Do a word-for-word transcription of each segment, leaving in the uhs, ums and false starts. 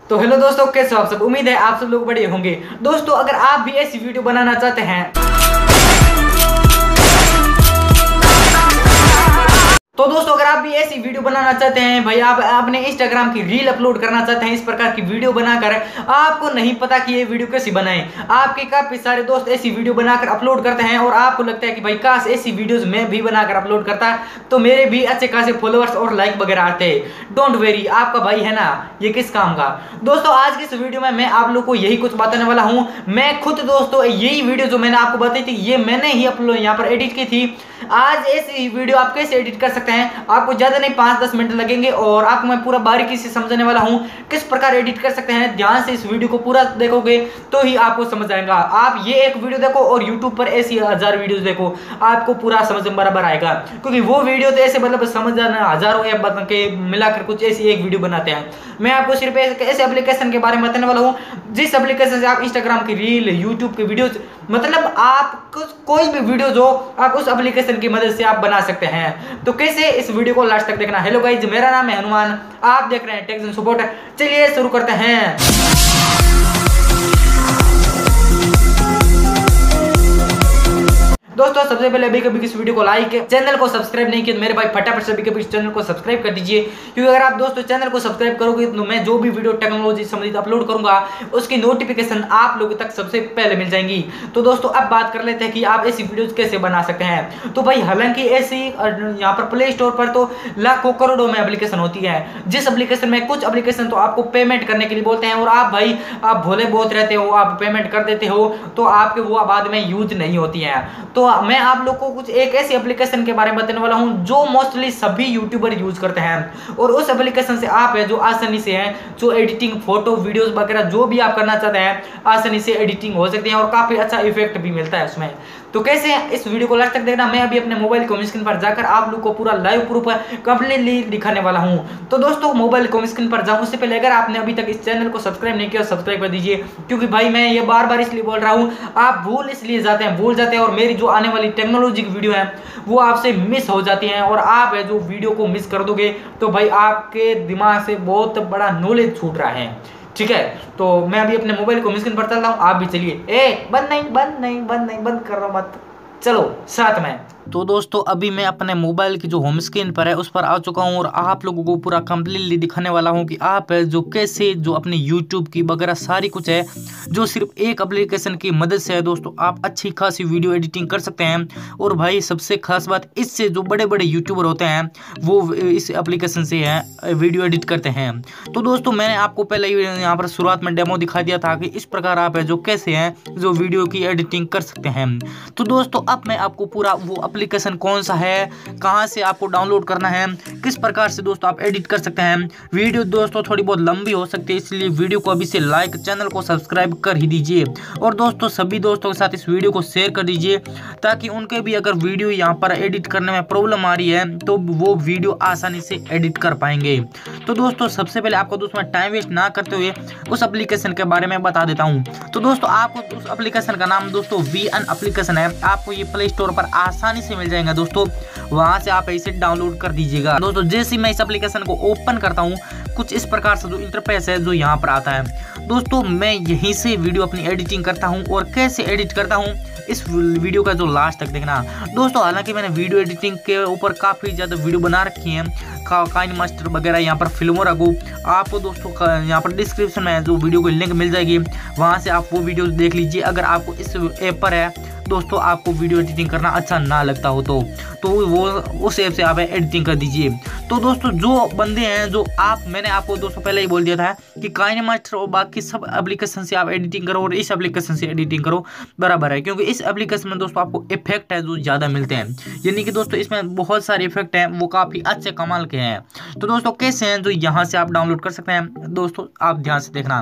तो हेलो दोस्तों, कैसे हो आप सब। उम्मीद है आप सब लोग बढ़िया होंगे। दोस्तों अगर आप भी ऐसी वीडियो बनाना चाहते हैं तो दोस्तों अगर आप भी ऐसी वीडियो बनाना चाहते हैं, भाई आप अपने इंस्टाग्राम की रील अपलोड करना चाहते हैं, इस प्रकार की वीडियो बनाकर आपको नहीं पता कि ये वीडियो कैसे बनाएं। आपके काफी सारे दोस्त ऐसी वीडियो बनाकर अपलोड करते हैं और आपको लगता है कि भाई काश ऐसी वीडियोस मैं भी बनाकर अपलोड करता तो मेरे भी अच्छे खासे फॉलोअर्स और लाइक वगैरह आते। डोंट वेरी, आपका भाई है ना ये किस काम का। दोस्तों आज की इस वीडियो में मैं आप लोग को यही कुछ बताने वाला हूं। मैं खुद दोस्तों यही वीडियो जो मैंने आपको बताई थी ये मैंने ही अपलोड यहाँ पर एडिट की थी। आज ऐसी वीडियो आप कैसे एडिट कर सकते हैं, आपको ज्यादा नहीं पांच दस मिनट लगेंगे और आपको मैं पूरा बारीकी से समझाने वाला हूं किस प्रकार एडिट कर सकते हैं। ध्यान से इस वीडियो को पूरा देखोगे तो ही आपको समझ आएगा। आप ये एक वीडियो देखो और यूट्यूब पर ऐसी हजार वीडियोस देखो, आपको पूरा समझ में बराबर आएगा। क्योंकि वो वीडियो तो ऐसे मतलब समझ जाना हजारों ऐप बता के मिलाकर कुछ ऐसी एक वीडियो बनाते हैं। मैं आपको सिर्फ ऐसे एप्लीकेशन के बारे में बताने वाला हूँ जिस एप्लीकेशन से आप इंस्टाग्राम की रील, यूट्यूब की वीडियो, मतलब आप कोई भी वीडियो जो आप उस एप्लीकेशन की मदद से आप बना सकते हैं। तो कैसे, इस वीडियो को लास्ट तक देखना। हेलो गाइज, मेरा नाम है हनुमान, आप देख रहे हैं टेक्स एंड सपोर्ट। चलिए शुरू करते हैं। दोस्तों सबसे पहले अभी कभी इस वीडियो को लाइक, चैनल को सब्सक्राइब नहीं किया तो मेरे भाई फटाफट से अभी कभी इस चैनल को सब्सक्राइब कर दीजिए। क्योंकि अगर आप दोस्तों चैनल को सब्सक्राइब करोगे तो मैं जो भी वीडियो टेक्नोलॉजी संबंधित अपलोड करूंगा उसकी नोटिफिकेशन आप लोगों तक सबसे पहले मिल जाएंगी। तो दोस्तों अब बात कर लेते हैं कि आप ऐसी वीडियोज कैसे बना सकते हैं। तो भाई हालांकि ऐसी यहाँ पर प्ले स्टोर पर तो लाखों करोड़ों में एप्लीकेशन होती है, जिस एप्लीकेशन में कुछ एप्लीकेशन तो आपको पेमेंट करने के लिए बोलते हैं और आप भाई आप भोले बहुत रहते हो, आप पेमेंट कर देते हो तो आपके वो बाद में यूज नहीं होती है। तो मैं आप लोग को कुछ एक ऐसी एप्लीकेशन के बारे में बताने वाला हूं जो मोस्टली सभी यूट्यूबर यूज करते हैं और उस एप्लीकेशन से आप है जो आसानी से है जो एडिटिंग, फोटो, वीडियोस वगैरह जो भी आप करना चाहते हैं आसानी से एडिटिंग हो सकती है और काफी अच्छा इफेक्ट भी मिलता है उसमें। तो कैसे, इस वीडियो को लास्ट तक देखना। मैं अभी अपने मोबाइल को स्क्रीन पर जाकर आप लोग को पूरा लाइव प्रूफ कंप्लीटली दिखाने वाला हूं। तो दोस्तों मोबाइल को स्क्रीन पर जाऊं उससे पहले अगर आपने अभी तक इस चैनल को सब्सक्राइब नहीं किया सब्सक्राइब कर दीजिए। क्योंकि भाई मैं ये बार बार इसलिए बोल रहा हूं, आप भूल इसलिए जाते हैं भूल जाते हैं और मेरी जो आने वाली टेक्नोलॉजी की वीडियो है वो आपसे मिस हो जाती हैं और आप है जो वीडियो को मिस कर दोगे तो भाई आपके दिमाग से बहुत बड़ा नॉलेज छूट रहा है। ठीक है, तो मैं अभी अपने मोबाइल को स्क्रीन पर चल रहा हूँ, आप भी चलिए। ए बंद नहीं बंद नहीं बंद नहीं बंद कर रहा मत, चलो साथ में। तो दोस्तों अभी मैं अपने मोबाइल की जो होम स्क्रीन पर है उस पर आ चुका हूँ और आप लोगों को पूरा कंप्लीटली दिखाने वाला हूँ कि आप है जो कैसे जो अपने यूट्यूब की वगैरह सारी कुछ है जो सिर्फ एक एप्लीकेशन की मदद से है दोस्तों आप अच्छी खासी वीडियो एडिटिंग कर सकते हैं। और भाई सबसे खास बात, इससे जो बड़े बड़े यूट्यूबर होते हैं वो इस एप्लीकेशन से है वीडियो एडिट करते हैं। तो दोस्तों मैंने आपको पहले ही यहाँ पर शुरुआत में डेमो दिखा दिया था कि इस प्रकार आप है जो कैसे हैं जो वीडियो की एडिटिंग कर सकते हैं। तो दोस्तों अब मैं आपको पूरा वो एप्लीकेशन कौन सा है, कहां से आपको डाउनलोड करना है, किस प्रकार से दोस्तों आप एडिट कर सकते हैं। वीडियो दोस्तों थोड़ी बहुत लंबी हो सकती है इसलिए वीडियो को अभी से लाइक, चैनल को सब्सक्राइब कर ही दीजिए और दोस्तों सभी दोस्तों के साथ इस वीडियो को शेयर कर दीजिए ताकि उनके भी अगर वीडियो यहां पर एडिट करने में प्रॉब्लम आ रही है तो वो वीडियो आसानी से एडिट कर पाएंगे। तो दोस्तों सबसे पहले आपको दोस्तों टाइम वेस्ट ना करते हुए उस एप्लीकेशन के बारे में बता देता हूँ। तो दोस्तों आपको उस एप्लीकेशन का नाम दोस्तों वी एन एप्लीकेशन है, आपको ये प्ले स्टोर पर आसानी से मिल जाएगा दोस्तों, वहां से आप इसे डाउनलोड कर दीजिएगा। दोस्तों जैसे मैं इस एप्लीकेशन को ओपन करता हूं कुछ इस प्रकार से जो इंटरफेस है जो यहां पर आता है दोस्तों मैं यहीं से वीडियो अपनी एडिटिंग करता हूं और कैसे एडिट करता हूं इस वीडियो का जो लास्ट तक देखना दोस्तों। हालांकि मैंने वीडियो एडिटिंग के ऊपर काफी ज्यादा वीडियो बना रखी है, काइन मास्टर वगैरह, यहाँ पर फिल्मों रखू आपको दोस्तों यहाँ पर डिस्क्रिप्शन में जो वीडियो की लिंक मिल जाएगी वहां से आप वो वीडियो देख लीजिए अगर आपको इस ऐप पर है दोस्तों आपको वीडियो एडिटिंग करना अच्छा ना लगता हो तो तो वो उस ऐप से आप एडिटिंग कर दीजिए। तो दोस्तों जो बंदे हैं जो आप मैंने आपको दोस्तों पहले ही बोल दिया था कि काइनमास्टर और बाकी सब एप्लीकेशन से आप एडिटिंग करो और इस एप्लीकेशन से एडिटिंग करो बराबर है। क्योंकि इस एप्लीकेशन में दोस्तों आपको इफेक्ट है जो ज़्यादा मिलते हैं, यानी कि दोस्तों इसमें बहुत सारे इफेक्ट हैं वो काफ़ी अच्छे कमाल के हैं। तो दोस्तों कैसे हैं जो यहाँ से आप डाउनलोड कर सकते हैं दोस्तों आप ध्यान से देखना।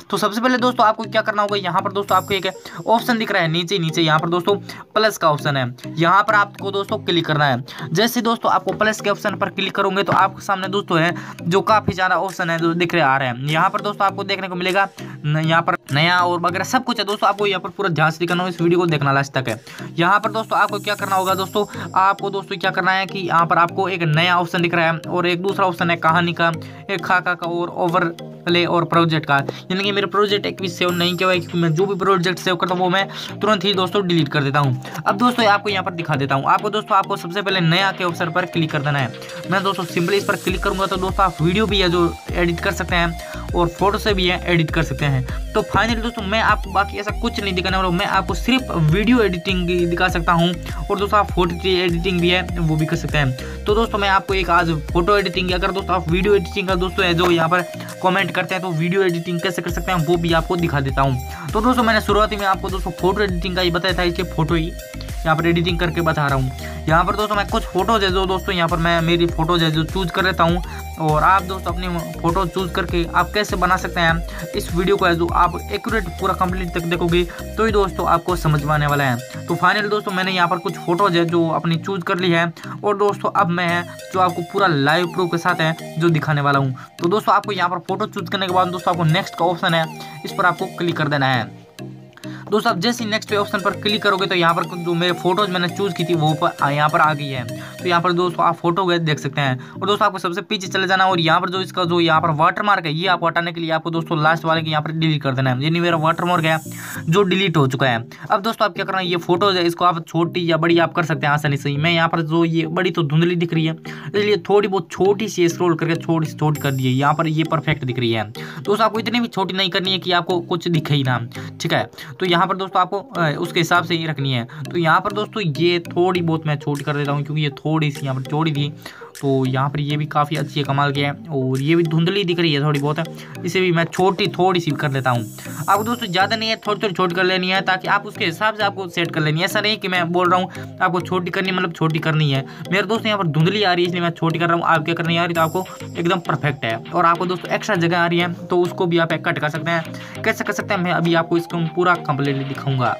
तो सबसे पहले दोस्तों आपको क्या करना होगा, यहाँ पर दोस्तों आपको एक ऑप्शन दिख रहा है नीचे नीचे, यहाँ पर दोस्तों प्लस का ऑप्शन है, यहाँ पर आपको दोस्तों क्लिक करना है। जैसे दोस्तों आपको प्लस के ऑप्शन पर क्लिक करोगे तो आपके सामने दोस्तों है जो काफी ज्यादा ऑप्शन है जो दिख रहे आ रहे हैं। यहाँ पर दोस्तों आपको देखने को मिलेगा यहाँ पर नया और वगैरह सब कुछ है दोस्तों। आपको यहाँ पर पूरा ध्यान से दिखाना होगा, इस वीडियो को देखना लास्ट तक है। यहाँ पर दोस्तों आपको क्या करना होगा दोस्तों, आपको दोस्तों क्या करना है कि यहाँ पर आपको एक नया ऑप्शन दिख रहा है और एक दूसरा ऑप्शन है कहानी का, एक खाका का और ओवर प्ले और प्रोजेक्ट का। यानी कि मेरे प्रोजेक्ट एक भी सेव नहीं किया हुआ है, क्योंकि मैं जो भी प्रोजेक्ट सेव करता हूँ वो मैं तुरंत ही दोस्तों डिलीट कर देता हूँ। अब दोस्तों आपको यहाँ पर दिखा देता हूँ। आपको दोस्तों आपको सबसे पहले नया के ऑप्शन पर क्लिक कर देना है। मैं दोस्तों सिंपली इस पर क्लिक करूंगा तो दोस्तों आप वीडियो भी है जो एडिट कर सकते हैं और फोटो से भी है एडिट कर सकते हैं। तो फाइनली दोस्तों मैं आपको बाकी ऐसा कुछ नहीं दिखाने वाला हूँ, मैं आपको सिर्फ वीडियो एडिटिंग दिखा सकता हूँ और दोस्तों आप फोटो एडिटिंग भी है वो भी कर सकते हैं। तो दोस्तों मैं आपको एक आज फोटो एडिटिंग, अगर दोस्तों आप वीडियो एडिटिंग का दोस्तों है जो यहाँ पर कमेंट करते हैं तो वीडियो एडिटिंग कैसे कर सकते हैं वो भी आपको दिखा देता हूँ। तो दोस्तों मैंने शुरुआती में आपको दोस्तों फोटो एडिटिंग का ही बताया था, इसलिए फोटो ही यहाँ पर एडिटिंग करके बता रहा हूँ। यहाँ पर दोस्तों मैं कुछ फोटोज है जो दोस्तों यहाँ पर मैं मेरी फोटोज है जो चूज कर लेता हूँ और आप दोस्तों अपनी फोटो चूज करके आप कैसे बना सकते हैं इस वीडियो को है जो आप एक्यूरेट पूरा कंप्लीट तक देखोगे तो ही दोस्तों आपको समझ में आने वाला है। तो फाइनली दोस्तों मैंने यहाँ पर कुछ फोटोज है जो अपनी चूज कर ली है और दोस्तों अब मैं है जो आपको पूरा लाइव प्रूफ के साथ है जो दिखाने वाला हूँ। तो दोस्तों आपको यहाँ पर फोटो चूज करने के बाद दोस्तों आपको नेक्स्ट का ऑप्शन है, इस पर आपको क्लिक कर देना है। दोस्तों आप जैसे ही नेक्स्ट पे ऑप्शन पर क्लिक करोगे तो यहाँ पर जो मेरे फोटोज मैंने चूज की थी वो पर यहाँ पर आ गई है। तो यहाँ पर दोस्तों आप फोटो गए देख सकते हैं और दोस्तों आपको सबसे पीछे चले जाना और यहाँ पर जो इसका जो यहाँ पर वाटर मार्क है ये आपको हटाने के लिए आपको दोस्तों लास्ट वाले के यहाँ पर डिलीट कर देना है। यानी मेरा वाटर मार्क है जो डिलीट हो चुका है। अब दोस्तों आप क्या करना है, ये फोटोज है इसको आप छोटी या बड़ी आप कर सकते हैं आसानी से। मैं यहाँ पर जो ये बड़ी तो धुंधली दिख रही है इसलिए थोड़ी बहुत छोटी सी स्क्रॉल करके छोटी सी छोटी कर दी है, यहाँ पर ये परफेक्ट दिख रही है। दोस्तों आपको इतनी भी छोटी नहीं करनी है कि आपको कुछ दिखे ही ना, ठीक है। तो यहाँ पर दोस्तों आपको उसके हिसाब से ही रखनी है। तो यहाँ पर दोस्तों ये थोड़ी बहुत मैं छोटी कर देता हूँ क्योंकि ये थोड़ी सी यहाँ पर चौड़ी थी। तो यहाँ पर ये भी काफ़ी अच्छी है, कमाल की है और ये भी धुंधली दिख रही है थोड़ी बहुत है, इसे भी मैं छोटी थोड़ी सी कर देता हूँ। आपको दोस्तों ज़्यादा नहीं है, थोड़ी थोड़ी छोटी कर लेनी है ताकि आप उसके हिसाब से आपको सेट कर लेनी है। ऐसा नहीं कि मैं बोल रहा हूँ आपको छोटी करनी मतलब छोटी करनी है। मेरे दोस्त यहाँ पर धुंधली आ रही है इसलिए मैं छोटी कर रहा हूँ, आप क्या करनी आ रही तो आपको एकदम परफेक्ट है। और आपको दोस्तों एक्स्ट्रा जगह आ रही है तो उसको भी आप कट कर सकते हैं। कैसे कर सकते हैं मैं अभी आपको इसको पूरा कंप्लीटली दिखाऊंगा।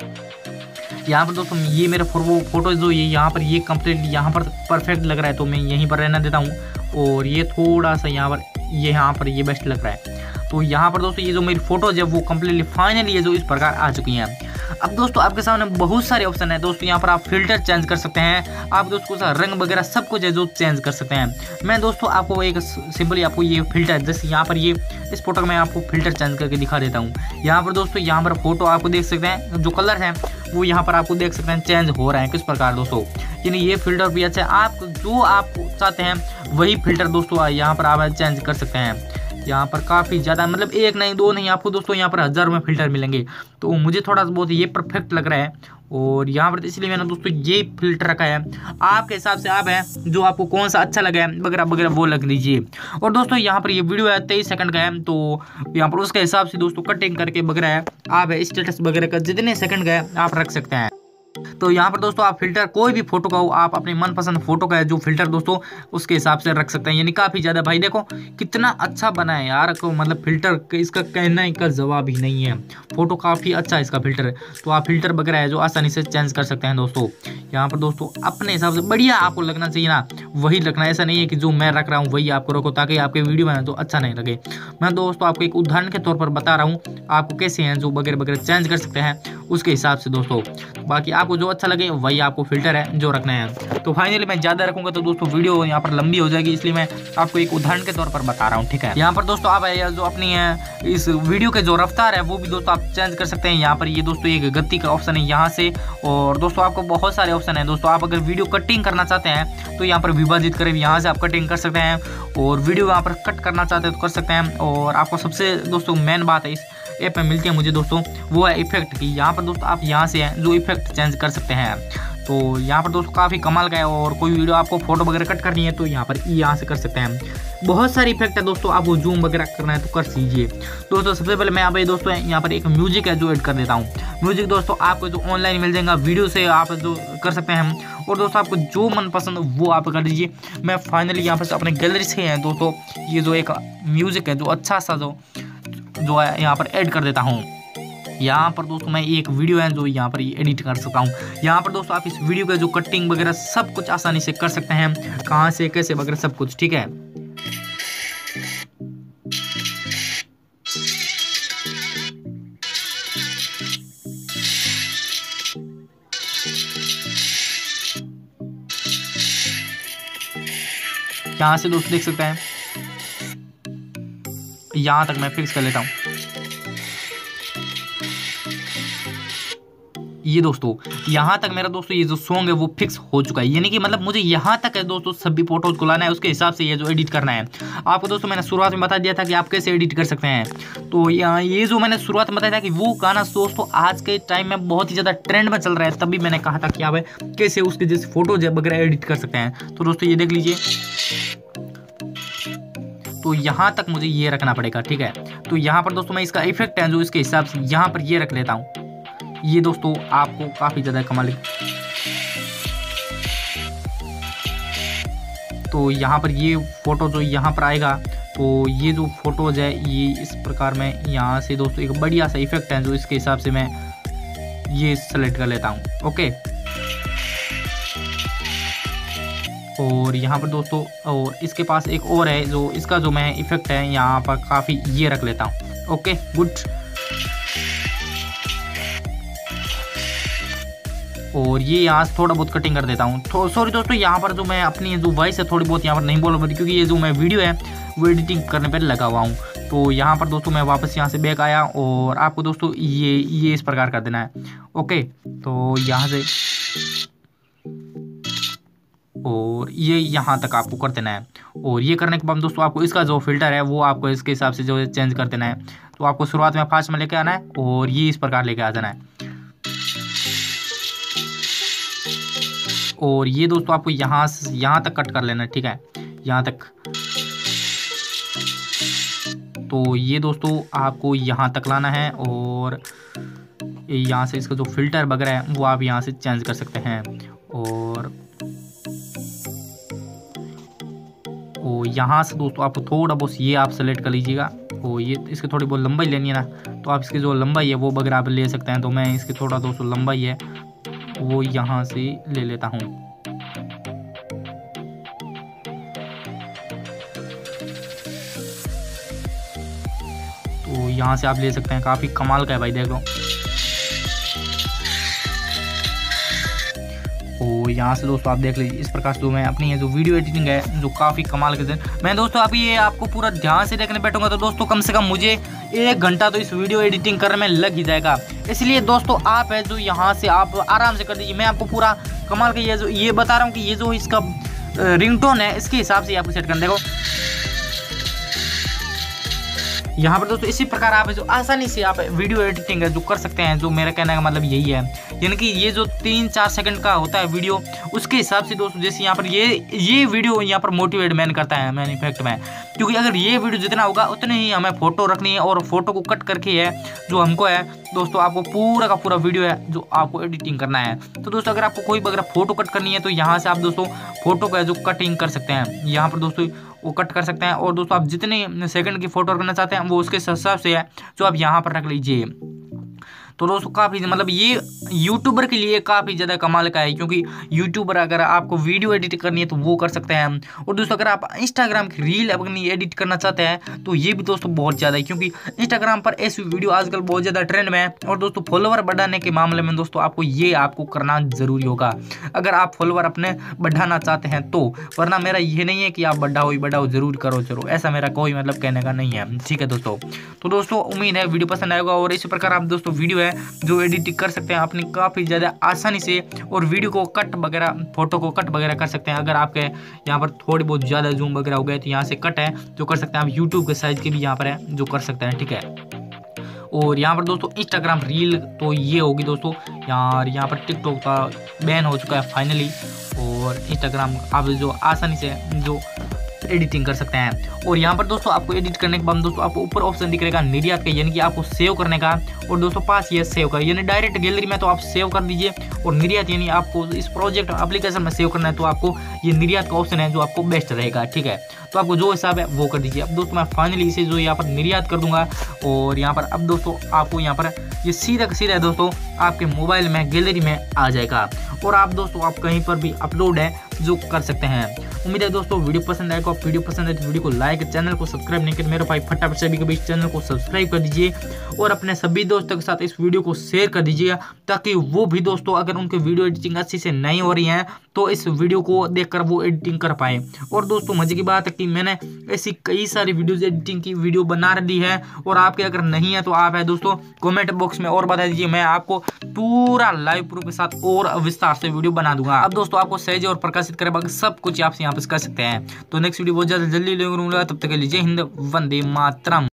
यहाँ पर दोस्तों ये मेरा फोटो जो ये यहाँ पर ये कंप्लीटली यहाँ पर परफेक्ट लग रहा है तो मैं यहीं पर रहना देता हूँ और ये थोड़ा सा यहाँ पर ये यहाँ पर ये बेस्ट लग रहा है। तो यहाँ पर दोस्तों ये जो मेरी फोटोज है वो कंप्लीटली फाइनली ये जो इस प्रकार आ चुकी हैं। अब दोस्तों आपके सामने बहुत सारे ऑप्शन है दोस्तों, यहाँ पर आप फिल्टर चेंज कर सकते हैं, आप दोस्तों का रंग वगैरह सब कुछ है जो चेंज कर सकते हैं। मैं दोस्तों आपको एक सिंपली आपको ये फिल्टर जैसे यहाँ पर ये इस फोटो में आपको फिल्टर चेंज करके दिखा देता हूँ। यहाँ पर दोस्तों यहाँ पर फोटो आपको देख सकते हैं जो कलर है वो यहाँ पर आपको देख सकते हैं चेंज हो रहा है किस प्रकार दोस्तों। यानी ये फिल्टर भी अच्छा है, आप जो आप चाहते हैं वही फिल्टर दोस्तों यहाँ पर आप चेंज कर सकते हैं। यहाँ पर काफ़ी ज़्यादा मतलब एक नहीं दो नहीं आपको दोस्तों यहाँ पर हज़ार में फिल्टर मिलेंगे। तो मुझे थोड़ा बहुत ये परफेक्ट लग रहा है और यहाँ पर इसलिए मैंने दोस्तों ये फिल्टर रखा है। आपके हिसाब से आप है जो आपको कौन सा अच्छा लगा है वगैरह वगैरह वो लग लीजिए। और दोस्तों यहाँ पर ये वीडियो है तेईस सेकंड का है तो यहाँ पर उसके हिसाब से दोस्तों कटिंग करके वगैरह है आप है स्टेटस वगैरह का जितने सेकंड का है आप रख सकते हैं। तो यहाँ पर दोस्तों आप फिल्टर कोई भी फोटो का हो आप अपनी मनपसंद फोटो का है जो फिल्टर दोस्तों उसके हिसाब से रख सकते हैं। यानी काफ़ी ज़्यादा भाई देखो कितना अच्छा बना है यार, को मतलब फिल्टर इसका कहने का जवाब ही नहीं है। फोटो काफ़ी अच्छा है इसका फिल्टर, तो आप फिल्टर वगैरह है जो आसानी से चेंज कर सकते हैं दोस्तों। यहाँ पर दोस्तों अपने हिसाब से बढ़िया आपको लगना चाहिए ना वही रखना, ऐसा नहीं है कि जो मैं रख रहा हूँ वही आपको रखो ताकि आपके वीडियो में तो अच्छा नहीं लगे। मैं दोस्तों आपको एक उदाहरण के तौर पर बता रहा हूँ आपको कैसे हैं जो वगैरह वगैरह चेंज कर सकते हैं उसके हिसाब से दोस्तों। बाकी आपको जो अच्छा लगे वही आपको फिल्टर है जो रखना है। तो फाइनली मैं ज़्यादा रखूंगा तो दोस्तों वीडियो यहाँ पर लंबी हो जाएगी, इसलिए मैं आपको एक उदाहरण के तौर पर बता रहा हूँ, ठीक है। यहाँ पर दोस्तों आप जो अपनी है इस वीडियो के जो रफ्तार है वो भी दोस्तों आप चेंज कर सकते हैं। यहाँ पर ये दोस्तों एक गति का ऑप्शन है यहाँ से, और दोस्तों आपको बहुत सारे ऑप्शन है दोस्तों। आप अगर वीडियो कटिंग करना चाहते हैं तो यहाँ पर विभाजित करें, यहाँ से आप कटिंग कर सकते हैं, और वीडियो यहाँ पर कट करना चाहते हैं तो कर सकते हैं। और आपको सबसे दोस्तों मेन बात है इस ऐप में मिलती है मुझे दोस्तों वो है इफेक्ट की। यहाँ पर दोस्तों आप यहाँ से जो इफेक्ट चेंज कर सकते हैं। तो यहाँ पर दोस्तों काफ़ी कमाल का है, और कोई वीडियो आपको फोटो वगैरह कट करनी है तो यहाँ पर यहाँ से कर सकते हैं। बहुत सारी इफेक्ट है दोस्तों, आपको जूम वगैरह करना है तो कर दीजिए दोस्तों। सबसे पहले मैं यहाँ पर दोस्तों यहाँ पर एक म्यूजिक है जो ऐड कर देता हूँ। म्यूजिक दोस्तों आपको जो ऑनलाइन मिल जाएगा वीडियो से आप जो कर सकते हैं, और दोस्तों आपको जो मन पसंद वो आप कर दीजिए। मैं फाइनली यहाँ पर अपने गैलरी से है दोस्तों ये जो एक म्यूजिक है जो अच्छा सा जो जो है यहाँ पर ऐड कर देता हूँ। यहाँ पर दोस्तों मैं एक वीडियो है जो यहाँ पर एडिट कर सकता हूँ। यहाँ पर दोस्तों आप इस वीडियो का जो कटिंग वगैरह सब कुछ आसानी से कर सकते हैं, कहाँ से कैसे वगैरह सब कुछ, ठीक है। यहाँ से दोस्तों देख सकते हैं, यहाँ तक मैं फिक्स कर लेता हूँ। ये दोस्तों यहाँ तक मेरा दोस्तों ये जो सॉन्ग है वो फिक्स हो चुका है, यानी कि मतलब मुझे यहाँ तक है दोस्तों सभी फोटोज को लाना है, उसके हिसाब से ये जो एडिट करना है। आपको दोस्तों मैंने शुरुआत में बता दिया था कि आप कैसे एडिट कर सकते हैं। तो यहाँ ये जो मैंने शुरुआत में बताया था कि वो गाना दोस्तों आज के टाइम में बहुत ही ज़्यादा ट्रेंड में चल रहा है, तभी मैंने कहा था कि आप कैसे उसके जैसे फोटोज वगैरह एडिट कर सकते हैं। तो दोस्तों ये देख लीजिए, तो यहाँ तक मुझे ये रखना पड़ेगा, ठीक है। तो यहाँ पर दोस्तों मैं इसका इफेक्ट है जो इसके हिसाब से यहाँ पर ये रख लेता हूँ। ये दोस्तों आपको काफ़ी ज़्यादा कमाल, तो यहाँ पर ये फोटो जो यहाँ पर आएगा, तो ये जो फोटोज है ये इस प्रकार में यहाँ से दोस्तों एक बढ़िया सा इफेक्ट है जो इसके हिसाब से मैं ये सेलेक्ट कर लेता हूँ, ओके। और यहाँ पर दोस्तों और इसके पास एक और है जो इसका जो मैं इफेक्ट है यहाँ पर काफ़ी ये रख लेता हूँ, ओके गुड। और ये यहाँ से थोड़ा बहुत कटिंग कर देता हूँ। तो सॉरी दोस्तों, यहाँ पर जो मैं अपनी जो वॉइस है थोड़ी बहुत यहाँ पर नहीं बोल रहा क्योंकि ये जो मैं वीडियो है वो एडिटिंग करने पर लगा हुआ हूँ। तो यहाँ पर दोस्तों मैं वापस यहाँ से बैक आया और आपको दोस्तों ये ये इस प्रकार कर देना है, ओके। तो यहाँ से और ये यहाँ तक आपको कर देना है। और ये करने के बाद दोस्तों आपको इसका जो फिल्टर है वो आपको इसके हिसाब से जो है चेंज कर देना है। तो आपको शुरुआत में फास्ट में लेके आना है और ये इस प्रकार लेके आ जाना है। और ये दोस्तों आपको यहाँ से यहाँ तक कट कर लेना है, ठीक है, यहाँ तक। तो ये दोस्तों आपको यहाँ तक लाना है और यहाँ से इसका जो फिल्टर वगैरह है वो आप यहाँ से चेंज कर सकते हैं। और और यहाँ से दोस्तों आपको थोड़ा बहुत ये आप सेलेक्ट कर लीजिएगा। और ये इसकी थोड़ी बहुत लंबाई लेनी है ना, तो आप इसकी जो लंबाई है वो वगैरह आप ले सकते हैं। तो मैं इसकी थोड़ा दोस्तों लंबाई है वो यहाँ से ले लेता हूँ। तो यहाँ से आप ले सकते हैं, काफ़ी कमाल का है भाई, देख लो। और यहाँ से दोस्तों आप देख लीजिए इस प्रकार से जो मैं अपनी ये जो वीडियो एडिटिंग है जो काफ़ी कमाल के दिन मैं दोस्तों अभी ये आपको पूरा ध्यान से देखने बैठूंगा तो दोस्तों कम से कम मुझे एक घंटा तो इस वीडियो एडिटिंग करने में लग ही जाएगा। इसलिए दोस्तों आप है जो यहाँ से आप आराम से कर दीजिए। मैं आपको पूरा कमाल का ये जो ये बता रहा हूँ कि ये जो इसका रिंगटोन है इसके हिसाब से आपको सेट करना। देखो यहाँ पर दोस्तों इसी प्रकार आप जो आसानी से आप वीडियो एडिटिंग है जो कर सकते हैं। जो मेरा कहने का मतलब यही है, यानी कि ये जो तीन चार सेकंड का होता है वीडियो उसके हिसाब से दोस्तों जैसे यहाँ पर ये ये वीडियो यहाँ पर मोटिवेट मैन करता है मैन इफेक्ट में, क्योंकि अगर ये वीडियो जितना होगा उतने ही हमें फोटो रखनी है और फोटो को कट करके है जो हमको है दोस्तों आपको पूरा का पूरा वीडियो है जो आपको एडिटिंग करना है। तो दोस्तों अगर आपको कोई अगर फोटो कट करनी है तो यहाँ से आप दोस्तों फोटो का जो कटिंग कर सकते हैं, यहाँ पर दोस्तों वो कट कर सकते हैं। और दोस्तों आप जितने सेकंड की फोटो रखना चाहते हैं वो उसके हिसाब से है जो आप यहाँ पर रख लीजिए। तो दोस्तों काफ़ी मतलब ये यूट्यूबर के लिए काफ़ी ज़्यादा कमाल का है, क्योंकि यूट्यूबर अगर आपको वीडियो एडिट करनी है तो वो कर सकते हैं। और दोस्तों अगर आप इंस्टाग्राम की रील अपनी एडिट करना चाहते हैं तो ये भी दोस्तों बहुत ज़्यादा है, क्योंकि इंस्टाग्राम पर ऐसी वीडियो आजकल बहुत ज़्यादा ट्रेंड में है। और दोस्तों फॉलोवर बढ़ाने के मामले में दोस्तों आपको ये आपको करना ज़रूरी होगा अगर आप फॉलोवर अपने बढ़ाना चाहते हैं तो, वरना मेरा ये नहीं है कि आप बढ़ाओ ही बढ़ाओ ज़रूर करो चलो, ऐसा मेरा कोई मतलब कहने का नहीं है, ठीक है दोस्तों। तो दोस्तों उम्मीद है वीडियो पसंद आएगा और इसी प्रकार आप दोस्तों वीडियो जो एडिटिंग कर सकते हैं अपनी काफ़ी ज़्यादा आसानी से, और वीडियो को कट वगैरह फोटो को कट वगैरह कर सकते हैं। अगर आपके यहाँ पर थोड़ी बहुत ज़्यादा जूम वगैरह हो गए तो यहाँ से कट है जो कर सकते हैं आप, यूट्यूब के साइज के भी यहाँ पर है जो कर सकते हैं, ठीक है। और यहाँ पर दोस्तों इंस्टाग्राम रील तो ये होगी दोस्तों यार, यहाँ पर टिकटॉक का बैन हो चुका है फाइनली, और इंस्टाग्राम आप जो आसानी से जो एडिटिंग कर सकते हैं। और यहाँ पर दोस्तों आपको एडिट करने के बाद दोस्तों आपको ऊपर ऑप्शन दिख रहेगा निर्यात का, यानी कि आपको सेव करने का, और दोस्तों पास ये सेव का, यानी डायरेक्ट गैलरी में तो आप सेव कर दीजिए, और निर्यात यानी आपको इस प्रोजेक्ट एप्लीकेशन में सेव करना है तो आपको ये निर्यात का ऑप्शन है जो आपको बेस्ट रहेगा, ठीक है। तो आपको जो हिसाब है वो कर दीजिए। अब दोस्तों मैं फाइनली इसे जो यहाँ पर निर्यात कर दूंगा और यहाँ पर अब दोस्तों आपको यहाँ पर ये सीधा सीधा दोस्तों आपके मोबाइल में गैलरी में आ जाएगा और आप दोस्तों आप कहीं पर भी अपलोड है जो कर सकते हैं। उम्मीद है दोस्तों वीडियो पसंद आएगा। आप वीडियो पसंद है तो वीडियो को लाइक, चैनल को सब्सक्राइब नहीं कर मेरे भाई फटाफट सभी के बीच चैनल को सब्सक्राइब कर दीजिए और अपने सभी दोस्तों के साथ इस वीडियो को शेयर कर दीजिए ताकि वो भी दोस्तों अगर उनके वीडियो एडिटिंग अच्छी से नहीं हो रही है तो इस वीडियो को देखकर वो एडिटिंग कर पाए। और दोस्तों मजे की बात है कि मैंने ऐसी कई सारी वीडियोज एडिटिंग की वीडियो बना दी है और आपके अगर नहीं है तो आप है दोस्तों कमेंट बॉक्स में और बता दीजिए, मैं आपको पूरा लाइव प्रूफ के साथ और विस्तार से वीडियो बना दूंगा। अब दोस्तों आपको सहज और प्रकाशित करे बाकी सब कुछ आप यहाँ पे कर सकते हैं। तो नेक्स्ट वीडियो बहुत ज्यादा जल्दी लेंगे, तब तक के लिए जय हिंद, वंदे मातरम।